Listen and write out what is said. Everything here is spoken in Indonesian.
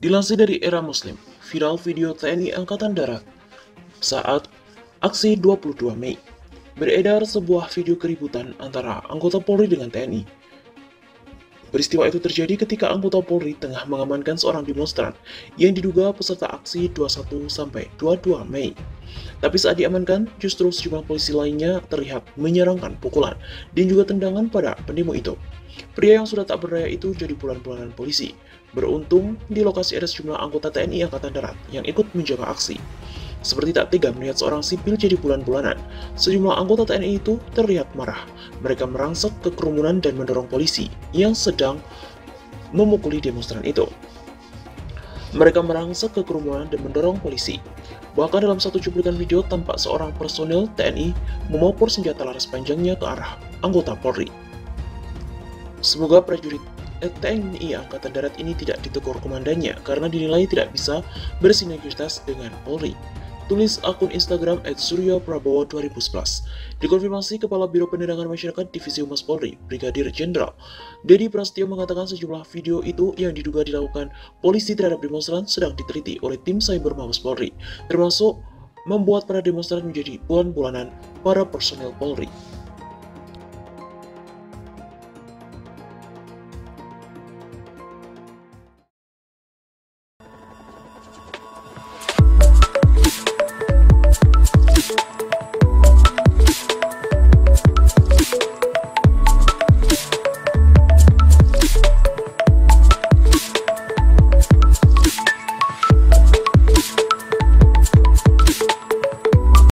Dilansir dari Era Muslim, viral video TNI Angkatan Darat saat aksi 22 Mei. Beredar sebuah video keributan antara anggota Polri dengan TNI. Peristiwa itu terjadi ketika anggota Polri tengah mengamankan seorang demonstran yang diduga peserta aksi 21-22 Mei. Tapi saat diamankan, justru sejumlah polisi lainnya terlihat menyerangkan pukulan dan juga tendangan pada pendemo itu. Pria yang sudah tak berdaya itu jadi bulan-bulanan polisi. Beruntung, di lokasi ada sejumlah anggota TNI Angkatan Darat yang ikut menjaga aksi. Seperti tak tega melihat seorang sipil jadi bulan-bulanan, sejumlah anggota TNI itu terlihat marah. Mereka merangsek ke kerumunan dan mendorong polisi yang sedang memukuli demonstran itu. Mereka merangsek ke kerumunan dan mendorong polisi. Bahkan dalam satu cuplikan video tampak seorang personil TNI memopor senjata laras panjangnya ke arah anggota Polri. Semoga prajurit TNI Angkatan Darat ini tidak ditegur komandannya karena dinilai tidak bisa bersinergitas dengan Polri. Tulis akun Instagram @suryoprabowo2011. Dikonfirmasi Kepala Biro Penerangan Masyarakat Divisi Humas Polri, Brigadir Jenderal Dedi Prasetyo mengatakan sejumlah video itu yang diduga dilakukan polisi terhadap demonstran sedang diteliti oleh tim Cyber Mabes Polri, termasuk membuat para demonstran menjadi bulan-bulanan para personel Polri.